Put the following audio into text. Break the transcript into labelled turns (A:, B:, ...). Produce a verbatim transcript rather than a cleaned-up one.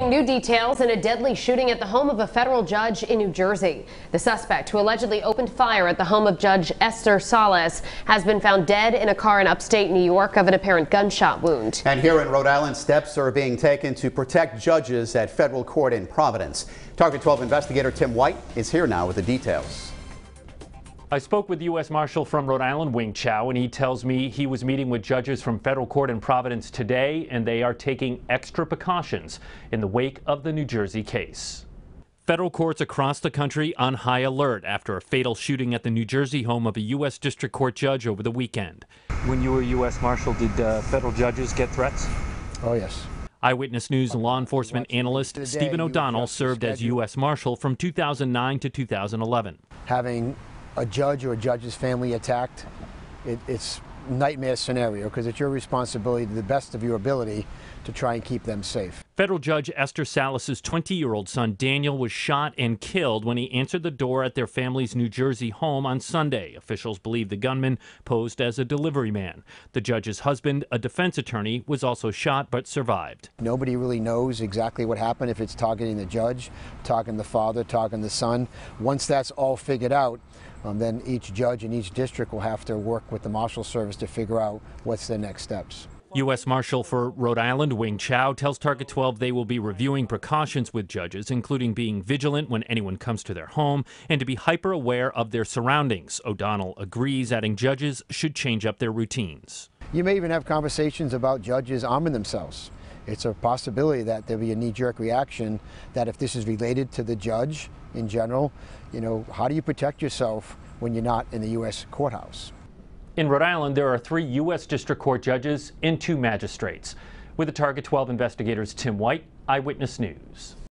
A: New details in a deadly shooting at the home of a federal judge in New Jersey. The suspect, who allegedly opened fire at the home of Judge Esther Salas, has been found dead in a car in upstate New York of an apparent gunshot wound.
B: And here in Rhode Island, steps are being taken to protect judges at federal court in Providence. Target twelve investigator Tim White is here now with the details.
C: I spoke with U S Marshal from Rhode Island, Wing Chow, and he tells me he was meeting with judges from federal court in Providence today, and they are taking extra precautions in the wake of the New Jersey case. Federal courts across the country on high alert after a fatal shooting at the New Jersey home of a U S District Court judge over the weekend.
D: When you were U S Marshal, did uh, federal judges get threats?
E: Oh, yes.
C: Eyewitness News law enforcement analyst Stephen O'Donnell served as U S Marshal from two thousand nine to two thousand eleven.
E: Having a judge or a judge's family attacked, it, it's a nightmare scenario because it's your responsibility to the best of your ability to try and keep them safe.
C: Federal Judge Esther Salas's twenty-year-old son Daniel was shot and killed when he answered the door at their family's New Jersey home on Sunday. Officials believe the gunman posed as a delivery man. The judge's husband, a defense attorney, was also shot but survived.
E: Nobody really knows exactly what happened, if it's targeting the judge, targeting the father, targeting the son. Once that's all figured out, um, then each judge in each district will have to work with the Marshals Service to figure out what's their next steps.
C: U S Marshal for Rhode Island, Wing Chow, tells Target twelve they will be reviewing precautions with judges, including being vigilant when anyone comes to their home and to be hyper aware of their surroundings. O'Donnell agrees, adding judges should change up their routines.
E: You may even have conversations about judges arming themselves. It's a possibility that there'll be a knee-jerk reaction that if this is related to the judge in general, you know, how do you protect yourself when you're not in the U S courthouse?
C: In Rhode Island, there are three U S District Court judges and two magistrates. With the Target twelve investigators Tim White, Eyewitness News.